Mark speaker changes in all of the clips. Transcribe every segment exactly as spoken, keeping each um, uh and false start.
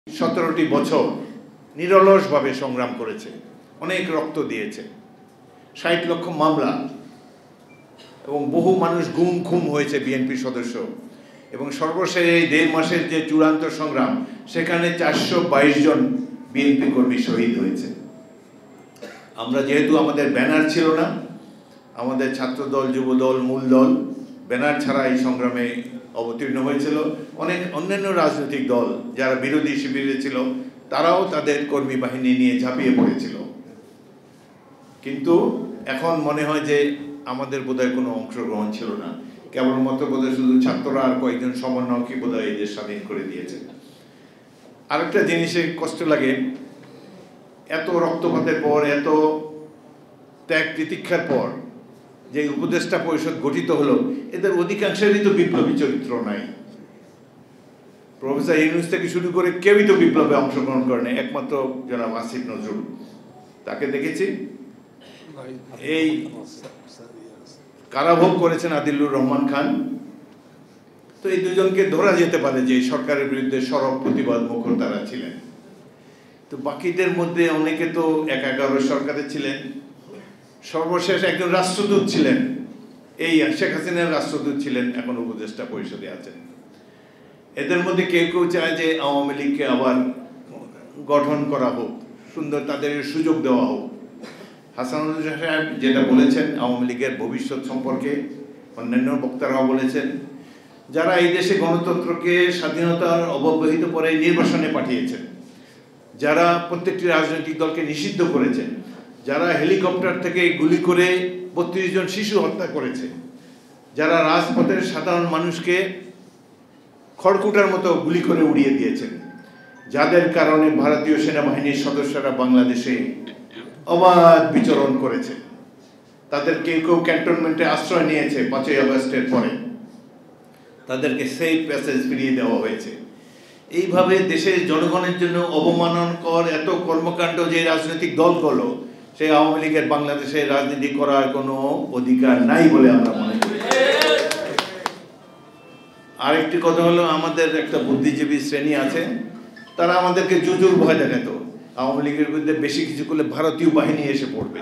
Speaker 1: সতেরোটি বছর নিরলসভাবে সংগ্রাম করেছে, অনেক রক্ত দিয়েছে, ষাট লক্ষ মামলা এবং বহু মানুষ গুম খুম হয়েছে বিএনপি সদস্য, এবং সর্বশেষ এই দেড় মাসের যে চূড়ান্ত সংগ্রাম সেখানে চারশো বাইশ জন বিএনপি কর্মী শহীদ হয়েছে। আমরা যেহেতু আমাদের ব্যানার ছিল না, আমাদের ছাত্রদল, যুবদল, মূল দল ব্যানার ছাড়া এই সংগ্রামে অবতীর্ণ হয়েছিল। অনেক অন্যান্য রাজনৈতিক দল যারা বিরোধী শিবিরে ছিল তারাও তাদের কর্মী বাহিনী নিয়ে ঝাঁপিয়ে পড়েছিল, কিন্তু এখন মনে হয় যে আমাদের বোধহয় কোনো অংশগ্রহণ ছিল না, কেবলমাত্র বোধহয় শুধু ছাত্ররা আর কয়েকজন সমন্বয়কই বোধহয় এই দেশ স্বাধীন করে দিয়েছে। আরেকটা জিনিসে কষ্ট লাগে, এত রক্তপাতের পর, এত ত্যাগ প্রতীক্ষার পর যে উপদেষ্টা পরিষদ গঠিত হলো, এদের অধিকাংশেরই তো বিপ্লবী চরিত্র নাই। প্রফেসর ইউনূস থেকে শুরু করে কেউই তো বিপ্লবে অংশগ্রহণ করে নাই, একমাত্র জনাব আসিফ নজরুল, তাকে দেখেছি। এই কারাভোগ করেছেন আদিলুর রহমান খান। তো এই দুজনকে ধরা যেতে পারে যে সরকারের বিরুদ্ধে সরব প্রতিবাদ মুখর তারা ছিলেন। তো বাকিদের মধ্যে অনেকে তো এক এগারো সরকারে ছিলেন, সর্বশেষ একজন রাষ্ট্রদূত ছিলেন, এই শেখ হাসিনার রাষ্ট্রদূত ছিলেন, এখন উপদেষ্টা পরিষদে আছেন। এদের মধ্যে কেউ কেউ চায় যে আওয়ামী লীগকে আবার গঠন করা হোক, সুন্দর তাদের সুযোগ দেওয়া হোক। হাসানুল সাহেব যেটা বলেছেন আওয়ামী লীগের ভবিষ্যৎ সম্পর্কে, অন্যান্য বক্তারাও বলেছেন, যারা এই দেশে গণতন্ত্রকে স্বাধীনতার অব্যবহিত পরে নির্বাসনে পাঠিয়েছেন, যারা প্রত্যেকটি রাজনৈতিক দলকে নিষিদ্ধ করেছেন, যারা হেলিকপ্টার থেকে গুলি করে বত্রিশ জন শিশু হত্যা করেছে, যারা রাজপথের সাধারণ মানুষকে খড়কুটার মতো গুলি করে উড়িয়ে দিয়েছেন, যাদের কারণে ভারতীয় সেনাবাহিনীর সদস্যরা বাংলাদেশে অবাধ বিচরণ করেছে, তাদের কেউ কেউ ক্যান্টনমেন্টে আশ্রয় নিয়েছে পাঁচই আগস্টের পরে, তাদেরকে সেফ প্যাসেজ ফিরিয়ে দেওয়া হয়েছে। এইভাবে দেশের জনগণের জন্য অবমাননাকর এত কর্মকাণ্ড যে রাজনৈতিক দলগুলো, সেই আওয়ামী লীগের বাংলাদেশে রাজনীতি করার কোনো অধিকার নাই বলে আমরা মনে করি। আরেকটি কথা হলো, আমাদের একটা বুদ্ধিজীবী শ্রেণী আছে, তারা আমাদেরকে জুজুর ভয় দেখাতো, আওয়ামী লীগের বিরুদ্ধে বেশি কিছু করলে ভারতীয় বাহিনী এসে পড়বে।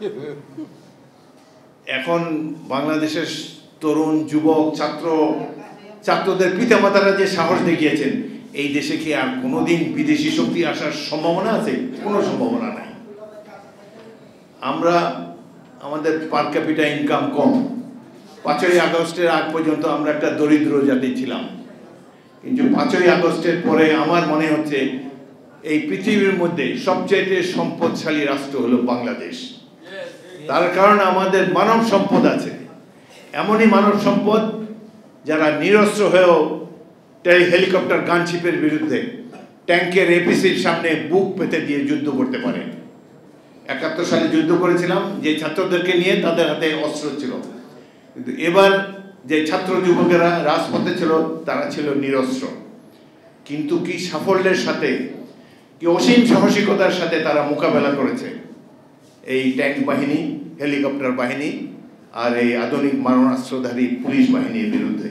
Speaker 1: এখন বাংলাদেশের তরুণ, যুবক, ছাত্র ছাত্রদের পিতামাতারা যে সাহস দেখিয়েছেন, এই দেশে কি আর কোনোদিন বিদেশি শক্তি আসার সম্ভাবনা আছে? কোনো সম্ভাবনা নাই। আমরা, আমাদের পার ক্যাপিটা ইনকাম কম, পাঁচই আগস্টের আগ পর্যন্ত আমরা একটা দরিদ্র জাতি ছিলাম, কিন্তু পাঁচই আগস্টের পরে আমার মনে হচ্ছে এই পৃথিবীর মধ্যে সবচেয়ে সম্পদশালী রাষ্ট্র হলো বাংলাদেশ। তার কারণ আমাদের মানব সম্পদ আছে, এমনই মানব সম্পদ যারা নিরস্ত্র হয়েও হেলিকপ্টার গানশিপের বিরুদ্ধে ট্যাঙ্কের এপিসির সামনে বুক পেতে দিয়ে যুদ্ধ করতে পারে। একাত্তর সালে যুদ্ধ করেছিলাম যে ছাত্রদেরকে নিয়ে, তাদের হাতে অস্ত্র ছিল, কিন্তু এবার যে ছাত্র যুবকেরা রাজপথে ছিল তারা ছিল নিরস্ত্র, কিন্তু কি সাফল্যের সাথে, কি অসীম সাহসিকতার সাথে তারা মোকাবেলা করেছে এই ট্যাঙ্ক বাহিনী, হেলিকপ্টার বাহিনী আর এই আধুনিক মারণাস্ত্রধারী পুলিশ বাহিনীর বিরুদ্ধে।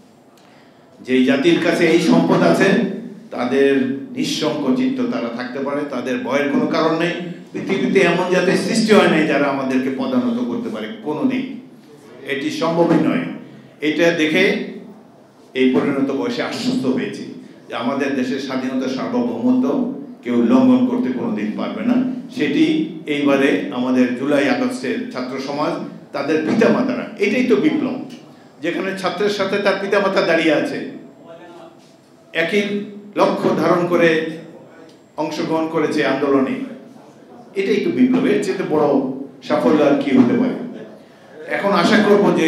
Speaker 1: যেই জাতির কাছে এই সম্পদ আছে তাদের নিঃসংকোচিত তারা থাকতে পারে, তাদের ভয়ের কোনো কারণ নেই। পৃথিবীতে এমন জাতির সৃষ্টি হয় নাই যারা আমাদেরকে পদানত করতে পারে, কোনোদিন এটি সম্ভবই নয়। এটা দেখে এই পরিণত বয়সে আশ্বস্ত হয়েছি যে আমাদের দেশের স্বাধীনতা, সার্বভৌমত্ব কেউ লঙ্ঘন করতে কোনোদিন পারবে না। সেটি এইবারে আমাদের জুলাই আগস্টের ছাত্র সমাজ, তাদের পিতামাতারা, এটাই তো বিপ্লব, যেখানে ছাত্রের সাথে তার পিতামাতা দাঁড়িয়ে আছে, একই লক্ষ্য ধারণ করে অংশগ্রহণ করেছে আন্দোলনে, এটাই তো বিপ্লব। এর চেয়ে বড় সাফল্য আর কি হতে পারে? এখন আশা করব যে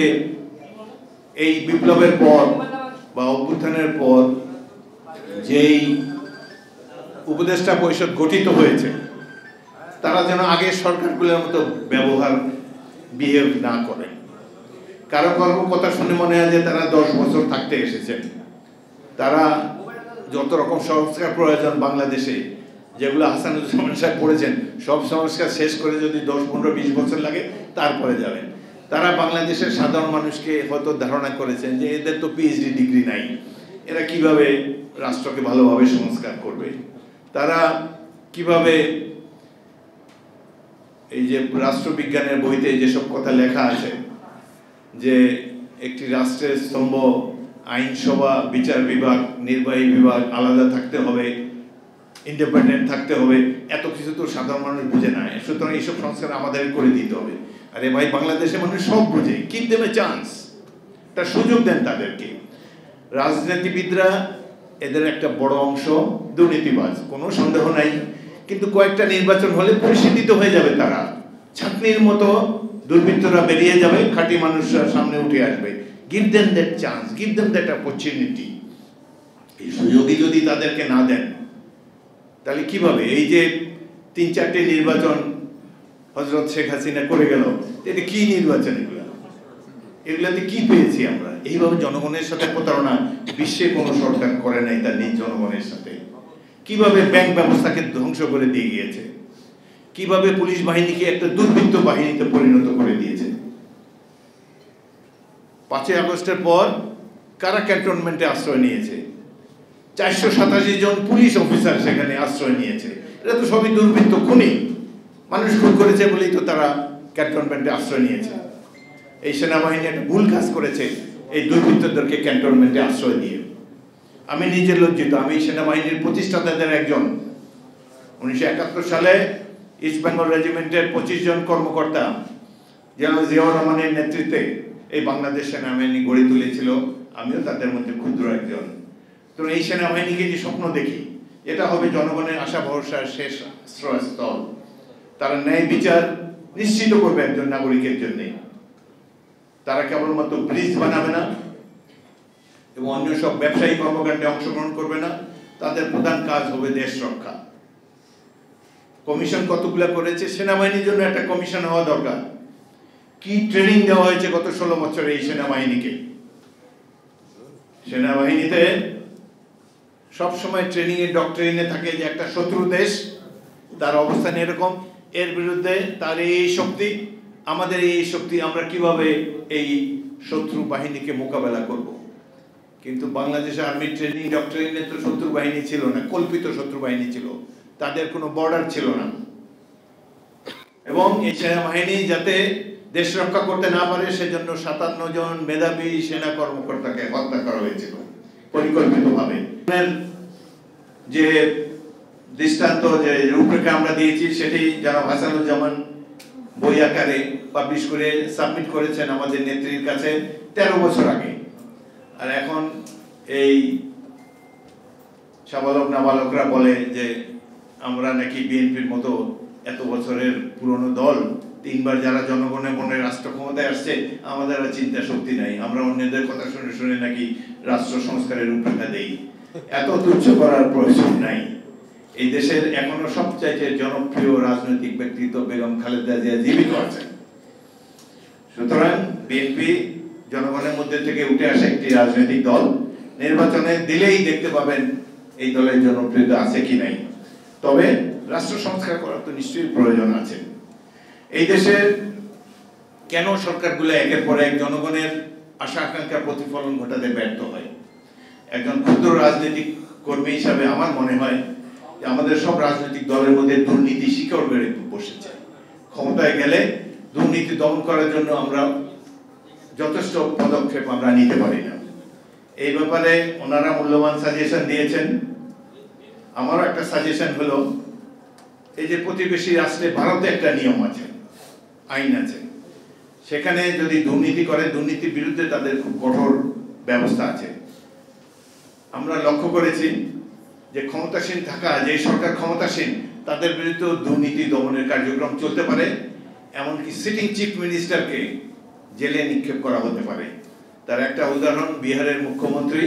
Speaker 1: এই বিপ্লবের পর বা অভ্যুত্থানের পর যেই উপদেষ্টা পরিষদ গঠিত হয়েছে, তারা যেন আগের সরকারগুলোর মতো ব্যবহার বিহেভ না করে। কারো কারো কথা শুনে মনে হয় যে তারা দশ বছর থাকতে এসেছেন, তারা যত রকম সংস্কার প্রয়োজন বাংলাদেশে, যেগুলো হাসানুজ্জামান সাহেব করেছেন, সব সংস্কার শেষ করে যদি দশ পনেরো বিশ বছর লাগে তারপরে যাবেন। তারা বাংলাদেশের সাধারণ মানুষকে হয়তো ধারণা করেছেন যে এদের তো পিএইচডি ডিগ্রি নাই, এরা কিভাবে রাষ্ট্রকে ভালোভাবে সংস্কার করবে। তারা কিভাবে এই যে রাষ্ট্রবিজ্ঞানের বইতে যেসব কথা লেখা আছে যে একটি রাষ্ট্রের স্তম্ভ আইনসভা, বিচার বিভাগ, নির্বাহী বিভাগ আলাদা থাকতে হবে, ইন্ডিপেন্ডেন্ট থাকতে হবে, এত কিছু তো সাধারণ মানুষ বুঝে না। সুতরাং এইসব সংস্কার আমাদের করে দিতে হবে। আরে ভাই, বাংলাদেশের মানুষ সব বুঝে, গিভ দেম এ চান্স, একটা সুযোগ দেন তাদেরকে। রাজনীতিবিদরা এদের একটা বড় অংশ দুর্নীতিবাজ, কোনো সন্দেহ নাই, কিন্তু কয়েকটা নির্বাচন হলে পরিশীলিত হয়ে যাবে, তারা ছাঁকনির মতো দুর্বৃত্তরা বেরিয়ে যাবে, খাঁটি মানুষরা সামনে উঠে আসবে। Give them that chance, give them that opportunity. এই সুযোগই যদি তাদেরকে না দেন তাহলে কিভাবে? এই যে তিন চারটে নির্বাচন হযরত শেখ হাসিনা করে গেল, এটা কি নির্বাচন? এগুলা এগুলাতে কি পেয়েছি আমরা? এইভাবে জনগণের সাথে প্রতারণা বিশ্বে কোনো সরকার করে নাই তার নিজ জনগণের সাথে। কিভাবে ব্যাংক ব্যবস্থাকে ধ্বংস করে দিয়ে গিয়েছে, কিভাবে পুলিশ বাহিনীকে একটা দুর্বৃত্ত বাহিনীতে পরিণত করে দিয়েছে। পাঁচই আগস্টের পর কারা ক্যান্টনমেন্টে আশ্রয় নিয়েছে? চারশো সাতাশি জন পুলিশ অফিসার সেখানে আশ্রয় নিয়েছে। এটা তো সবই দুর্বৃত্ত, খুনি মানুষ খুন করেছে বলেই তো তারা ক্যান্টনমেন্টে আশ্রয় নিয়েছে। এই সেনাবাহিনী একটা ভুল কাজ করেছে এই দুর্বৃত্তদেরকে ক্যান্টনমেন্টে আশ্রয় দিয়ে। আমি নিজে লজ্জিত, আমি সেনাবাহিনীর প্রতিষ্ঠাতাদের একজন। উনিশশো একাত্তর সালে ইস্ট বেঙ্গল রেজিমেন্টের পঁচিশ জন কর্মকর্তা জেনারেল জিয়াউর রহমানের নেতৃত্বে এই বাংলাদেশ সেনাবাহিনী গড়ে তুলেছিল, আমিও তাদের মধ্যে ক্ষুদ্র একজন। তো এই সেনাবাহিনীকে যে স্বপ্ন দেখি, এটা হবে জনগণের আশা ভরসার শেষ আশ্রয়স্থল। তারা ন্যায় বিচার নিশ্চিত করবে একজন নাগরিকের জন্য। তারা কেবলমাত্র ব্রিজ বানাবে না এবং অন্য সব ব্যবসায়ী কর্মকাণ্ডে অংশগ্রহণ করবে না, তাদের প্রধান কাজ হবে দেশ রক্ষা। কমিশন কতগুলো করেছে, সেনাবাহিনীর জন্য একটা কমিশন হওয়া দরকার। কি ট্রেনিং দেওয়া হয়েছে গত ষোলো বছরে এই সেনাবাহিনীকে? সেনাবাহিনীতে সবসময় ট্রেনিং এর ডক্টরিনে থাকে যে একটা শত্রু দেশ, তার অবস্থান এরকম, এর বিরুদ্ধে তার এই শক্তি, আমাদের এই শক্তি, আমরা কিভাবে এই শত্রু বাহিনীকে মোকাবেলা করব। কিন্তু বাংলাদেশ আর্মি ট্রেনিং ডক্টরিনে তো শত্রু বাহিনী ছিল না, কল্পিত শত্রু বাহিনী ছিল, তাদের কোনো বর্ডার ছিল না। এবং এই সেনাবাহিনী যাতে দেশ রক্ষা করতে না পারে সেজন্য সাতান্ন জন মেধাবী সেনা কর্মকর্তাকে হত্যা করা হয়েছিল পরিকল্পিতভাবে। যে দৃষ্টান্ত, যে রূপরেখা আমরা দিয়েছি, সেটি জনাব হাসানুজ্জামান বই আকারে পাবলিশ করে সাবমিট করেছেন আমাদের নেত্রীর কাছে তেরো বছর আগে। আর এখন এই সাবালক নাবালকরা বলে যে আমরা নাকি বিএনপির মতো এত বছরের পুরনো দল, তিনবার যারা জনগণের মনে রাষ্ট্র ক্ষমতায় আসছে, আমাদের আর চিন্তা শক্তি নাই, আমরা অন্যদের কথা শুনে শুনে নাকি রাষ্ট্র সংস্কারের রূপরেখা দেই। এত তুচ্ছ করার প্রয়োজন নাই। এই দেশের এখনো সবচাইতে জনপ্রিয় রাজনৈতিক ব্যক্তিত্ব বেগম খালেদা জিয়া জীবিত আছেন। সুতরাং বিএনপি জনগণের মধ্যে থেকে উঠে আসে একটি রাজনৈতিক দল। নির্বাচনে দিলেই দেখতে পাবেন এই দলের জনপ্রিয়তা আছে কি নাই। তবে রাষ্ট্র সংস্কার করার তো নিশ্চয়ই প্রয়োজন আছে। এই দেশের কেন সরকারগুলো একের পর এক জনগণের আশা আকাঙ্ক্ষার প্রতিফলন ঘটাতে ব্যর্থ হয়? একজন ক্ষুদ্র রাজনৈতিক কর্মী হিসাবে আমার মনে হয় যে আমাদের সব রাজনৈতিক দলের মধ্যে দুর্নীতি শিকড় গড়ে বসেছে। ক্ষমতায় গেলে দুর্নীতি দমন করার জন্য আমরা যথেষ্ট পদক্ষেপ আমরা নিতে পারি না। এই ব্যাপারে ওনারা মূল্যবান সাজেশন দিয়েছেন। আমারও একটা সাজেশন হলো, এই যে প্রতিবেশী রাষ্ট্রে ভারতে একটা নিয়ম আছে, আইন আছে, সেখানে যদি দুর্নীতি করে, দুর্নীতির বিরুদ্ধে তাদের খুব কঠোর ব্যবস্থা আছে। আমরা লক্ষ্য করেছি যে ক্ষমতাসীন থাকা যে সরকার ক্ষমতাসীন, তাদের বিরুদ্ধে দুর্নীতি দমনের কার্যক্রম চলতে পারে, এমনকি সিটিং চিফ মিনিস্টারকে জেলে নিক্ষেপ করা হতে পারে। তার একটা উদাহরণ বিহারের মুখ্যমন্ত্রী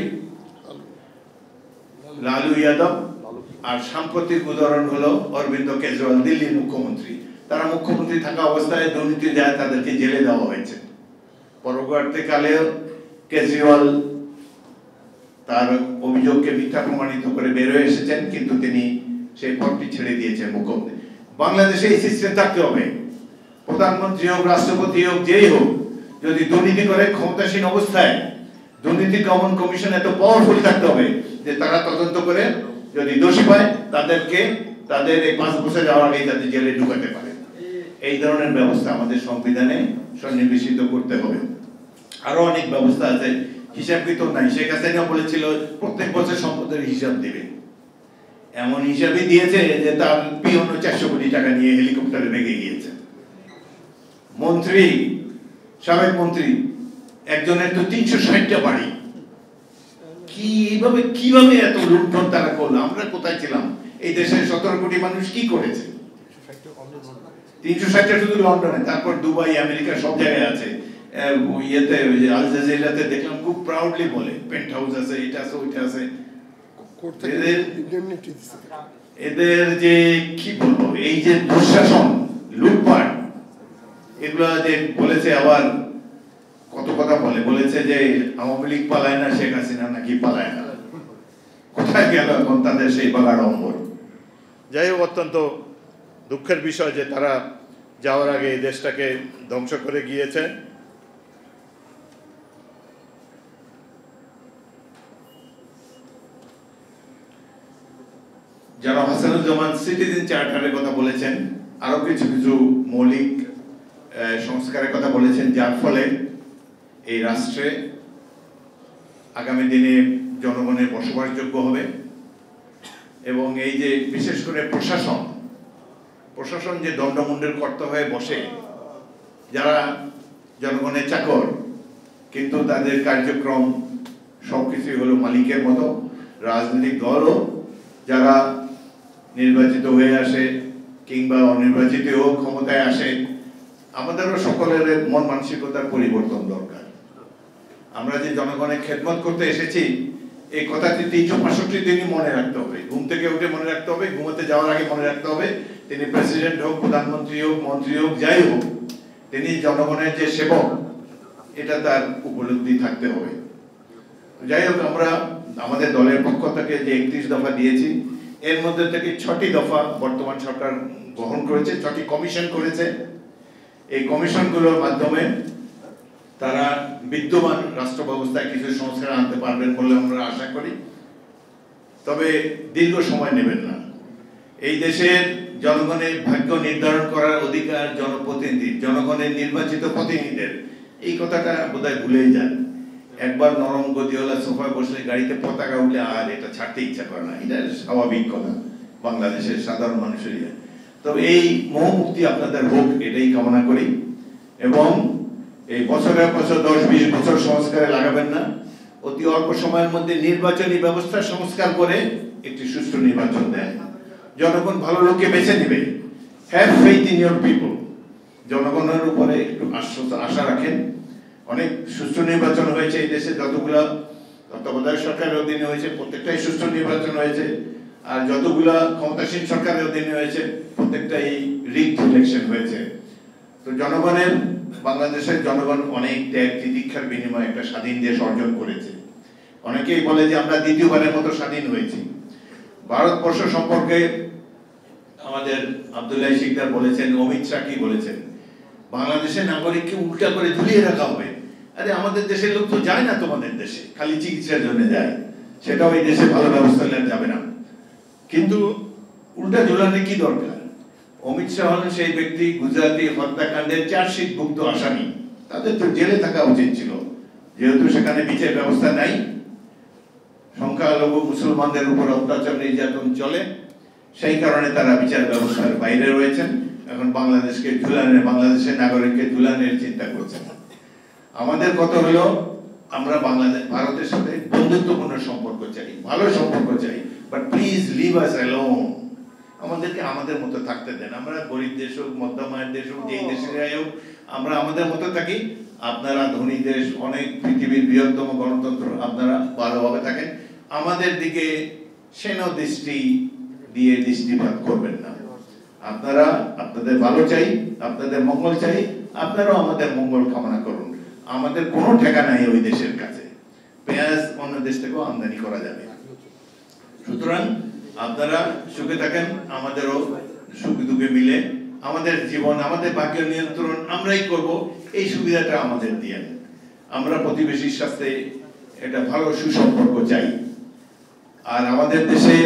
Speaker 1: লালু যাদব, আর সাম্প্রতিক উদাহরণ হলো অরবিন্দ কেজরিওয়াল দিল্লির মুখ্যমন্ত্রী। তারা মুখ্যমন্ত্রী থাকা অবস্থায় দুর্নীতি দেয়, তাদেরকে জেলে দেওয়া হয়েছে। পরবর্তীকালে কেজরিওয়াল তার অভিযোগকে মিথ্যা প্রমাণিত করে বের হয়ে এসেছেন, কিন্তু তিনি সেই পদটি ছেড়ে দিয়েছেন মুখ্যমন্ত্রী। বাংলাদেশে এই সিস্টেম থাকতে হবে, প্রধানমন্ত্রী হোক, রাষ্ট্রপতি হোক, যেই হোক, যদি দুর্নীতি করে ক্ষমতাসীন অবস্থায় দুর্নীতি দমন কমিশন এত পাওয়ারফুল থাকতে হবে যে তারা তদন্ত করে যদি দোষী পায় তাদেরকে তাদের এই পাঁচ বছর যাওয়ার আগে যাতে জেলে ঢুকাতে পারে। এই ধরনের ব্যবস্থা আমাদের সংবিধানে সন্নিবেশিত করতে হবে। আরো অনেক ব্যবস্থা আছে, হিসাব কিন্তু নাই। শেখ হাসিনা বলেছিল প্রত্যেক বছর সম্পদের হিসাব দেবে, এমন হিসাবই দিয়েছে যে তার পিয়ন চারশো কোটি টাকা নিয়ে হেলিকপ্টারে ভেঙে গিয়েছে। মন্ত্রী, সাবেক মন্ত্রী একজনের তো তিনশো ষাটটা বাড়ি। কিভাবে কিভাবে এত লুণ্ঠন তারা করলো? আমরা কোথায় ছিলাম? এই দেশের সতেরো কোটি মানুষ কি করেছে? তিনশো ষাটটা শুধু লন্ডনে, তারপর দুবাই, আমেরিকা সব জায়গায় আছে। ইয়েতে আল জাজিরাতে দেখলাম খুব প্রাউডলি বলে পেন্ট হাউস আছে, এটা আছে, ওইটা আছে। এদের যে কি বলবো, এই যে দুঃশাসন, লুটপাট, এগুলা যে বলেছে, আবার কত কথা বলে বলেছে যে আওয়ামী লীগ পালায় না, শেখ হাসিনা নাকি পালায় না। কোথায় গেল এখন তাদের সেই বাগার অম্বর? যাই হোক, অত্যন্ত দুঃখের বিষয় যে তারা যাওয়ার আগে এই দেশটাকে ধ্বংস করে গিয়েছে। যারা হাসানুজ্জামান সিটিজেন চার্টারের কথা বলেছেন, আরো কিছু কিছু মৌলিক সংস্কারের কথা বলেছেন, যার ফলে এই রাষ্ট্রে আগামী দিনে জনগণের বসবাসযোগ্য হবে। এবং এই যে বিশেষ করে প্রশাসন প্রশাসন যে দণ্ডমুণ্ডের কর্তা হয়ে বসে, যারা জনগণের চাকর, কিন্তু তাদের কার্যক্রম সবকিছুই হলো মালিকের মতো। রাজনৈতিক দলও যারা নির্বাচিত হয়ে আসে কিংবা অনির্বাচিত হোক ক্ষমতায় আসে, আমাদেরও সকলের মন মানসিকতার পরিবর্তন দরকার। আমরা যে জনগণের খেদমত করতে এসেছি, এই কথাটি তিনশো পঁয়ষট্টি দিনই মনে রাখতে হবে। ঘুম থেকে উঠে মনে রাখতে হবে, ঘুমোতে যাওয়ার আগে মনে রাখতে হবে, তিনি প্রেসিডেন্ট হোক, প্রধানমন্ত্রী হোক, মন্ত্রী হোক, যাই হোক, তিনি জনগণের যে সেবক, এটা তার উপলব্ধি থাকতে হবে। যাই হোক, আমরা আমাদের দলের পক্ষ থেকে যে একত্রিশ দফা দিয়েছি, এর মধ্যে থেকে ছটি দফা বর্তমান সরকার গ্রহণ করেছে, ছটি কমিশন করেছে। এই কমিশনগুলোর মাধ্যমে তারা বিদ্যমান রাষ্ট্র ব্যবস্থায় কিছু সংস্কার আনতে পারবেন বলে আমরা আশা করি, তবে দীর্ঘ সময় নেবেন না। এই দেশের জনগণের ভাগ্য নির্ধারণ করার অধিকার জনপ্রতিনিধি, জনগণের নির্বাচিত প্রতিনিধিদের, এই কথাটা বোধহয় ভুলেই যান। একবার নরম গদিওয়ালা সোফায় বসলে গাড়িতে পতাকা উঠলে আর এটা ছাড়তে ইচ্ছা করে না, এটা স্বাভাবিক কথা বাংলাদেশের সাধারণ মানুষেরই। তবে এই মোহ মুক্তি আপনাদের হোক, এটাই কামনা করি। এবং এই বছরের বছর দশ বিশ বছর সংস্কারে লাগাবেন না, অতি অল্প সময়ের মধ্যে নির্বাচনী ব্যবস্থা সংস্কার করে একটি সুষ্ঠু নির্বাচন দেন। জনগণ ভালো লোককে বেছে নেবে। Have faith in your people. জনগণের উপরে একটু আশা রাখেন। অনেক সুষ্ঠু নির্বাচন হয়েছে এই দেশে, যতগুলা তত্ত্বাবধায়ক সরকারের অধীনে হয়েছে প্রত্যেকটাই সুষ্ঠু নির্বাচন হয়েছে, আর যতগুলা ক্ষমতাসীন সরকারের অধীনে হয়েছে প্রত্যেকটাই রিগড ইলেকশন হয়েছে। তো জনগণের, বাংলাদেশের জনগণ অনেক ত্যাগ তিতিক্ষার বিনিময়ে একটা স্বাধীন দেশ অর্জন করেছে। অনেকেই বলে যে আমরা দ্বিতীয়বারের মতো স্বাধীন হয়েছি। ভারতবর্ষ সম্পর্কে আমাদের আব্দুল্লাহ শিকদার বলেছেন, অমিত শাহ কি বলেছেন, বাংলাদেশের নাগরিককে উল্টা করে ঝুলিয়ে রাখা হবে। আরে আমাদের দেশের লোক তো যায় না তোমাদের দেশে, খালি চিকিৎসার জন্য যায়, সেটাও এই দেশে ভালো ব্যবস্থা নেওয়া যাবে না। কিন্তু উল্টা ঝুলানো কি দরকার? অমিত শাহ হলেন সেই ব্যক্তি, গুজরাটি হত্যাকাণ্ডের চার্জশিট ভুক্ত আসামি, তাদের তো জেলে থাকা উচিত ছিল। যেহেতু সেখানে বিচার ব্যবস্থা নাই, সংখ্যালঘু মুসলমানদের উপর অত্যাচার নির্যাতন চলে, সেই কারণে তারা বিচার ব্যবস্থার বাইরে রয়েছেন। এখন বাংলাদেশকে ঝুলানের, বাংলাদেশের নাগরিককে ঝুলানের চিন্তা করছেন। আমাদের কথা হলো আমরা বাংলাদেশ ভারতের সাথে বন্ধুত্বপূর্ণ সম্পর্ক চাই, ভালো সম্পর্ক চাই, but please leave us alone. আমাদেরকে আমাদের মতো থাকতে দেন। আমরা গরিব দেশ হোক, মধ্যমায়ের দেশ হোক, যেই দেশের হোক, আমরা আমাদের মতো থাকি। আপনারা ধনী দেশ, অনেক পৃথিবীর বৃহত্তম গণতন্ত্র, আপনারা ভালোভাবে থাকেন। আমাদের দিকে সেন দৃষ্টি দিয়ে দৃষ্টিপাত করবেন না। আপনারা, আপনাদের ভালো চাই, আপনাদের মঙ্গল চাই, আপনারাও আমাদের মঙ্গল কামনা করুন। আমাদের কোনো ঠেকা নাই ওই দেশের কাছে, পেঁয়াজ অন্য দেশ থেকেও আমদানি করা যাবে। সুতরাং আপনারা সুখে থাকেন, আমাদেরও সুখে দুঃখে মিলে আমাদের জীবন, আমাদের ভাগ্য নিয়ন্ত্রণ আমরাই করব, এই সুবিধাটা আমাদের দিয়ে। আমরা প্রতিবেশীর সাথে একটা ভালো সুসম্পর্ক চাই। আর আমাদের দেশে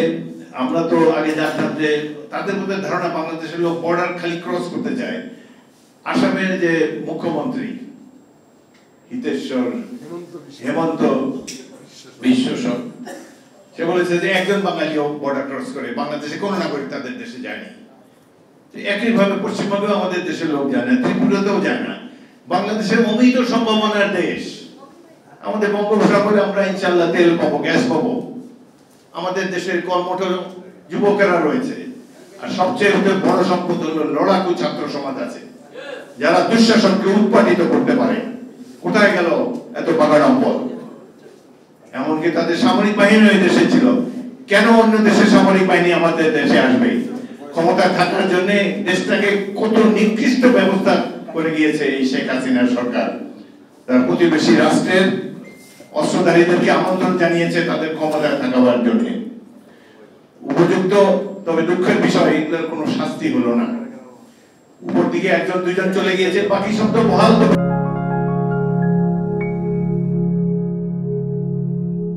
Speaker 1: আমরা তো আগে জানতাম যে তাদের মধ্যে ধারণা বাংলাদেশের লোক বর্ডার খালি ক্রস করতে চায়। আসামের যে মুখ্যমন্ত্রী হিতেশ্বর হেমন্ত বিশ্ব সে বলেছে যে একজন বাঙালিও বর্ডার ক্রস করে বাংলাদেশে কোনো নাগরিক তাদের দেশে যায়নি। একইভাবে পশ্চিমবঙ্গেও আমাদের দেশের লোক যায় না, ত্রিপুরাতেও যায় না। বাংলাদেশের অমিত সম্ভাবনার দেশ। আমাদের বঙ্গোপসাগরে আমরা ইনশাল্লাহ তেল পাবো, গ্যাস পাবো। আমাদের দেশের কর্মঠ যুবকেরা রয়েছে, আর সবচেয়ে বড় সম্পদ হলো লড়াকু ছাত্র সমাজ আছে, যারা দুঃশাসনকে উৎপাদিত করতে পারে। কোথায় গেল এত বাগান সম্পদ? এমনকি তাদের সামরিক বাহিনী ওই দেশে ছিল, কেন অন্য দেশের সামরিক বাহিনী আমাদের দেশে আসবে? ক্ষমতা থাকার জন্য দেশটাকে কত নিকৃষ্ট ব্যবস্থা করে গিয়েছে এই শেখ হাসিনার সরকার। তার প্রতিবেশী রাষ্ট্রের অস্ত্রধারীদেরকে আমন্ত্রণ জানিয়েছে তাদের ক্ষমতায় থাকার জন্য। উপযুক্ত, তবে দুঃখের বিষয় এগুলোর কোনো শাস্তি হলো না। উপর দিকে একজন দুইজন চলে গিয়েছে, বাকি সব তো বহাল।